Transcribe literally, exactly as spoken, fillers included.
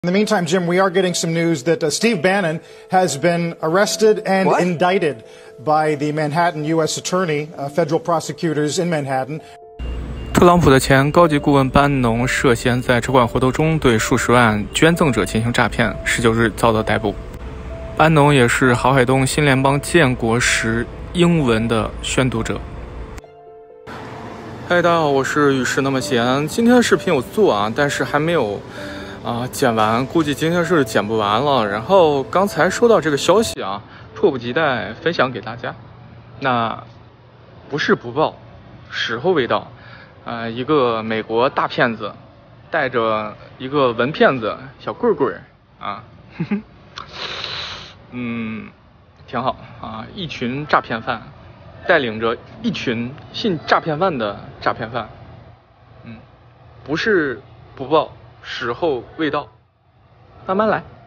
In the meantime, Jim, we are getting some news that uh, Steve Bannon has been arrested and What? indicted by the Manhattan U S Attorney, uh, federal prosecutors in Manhattan. 特朗普的前高级顾问班农涉嫌在筹款活动中对数十万捐赠者进行诈骗，十九日遭到逮捕。班农也是郝海东新联邦建国时英文的宣读者。嗨，大家好，我是与世那么闲。今天的视频有做啊，但是还没有啊剪完，估计今天是剪不完了。然后刚才收到这个消息啊，迫不及待分享给大家。那不是不报，时候未到。呃，一个美国大骗子带着一个文骗子小棍棍啊，呵呵，嗯，挺好啊，一群诈骗犯带领着一群信诈骗犯的诈骗犯，嗯，不是不报，时候未到，慢慢来。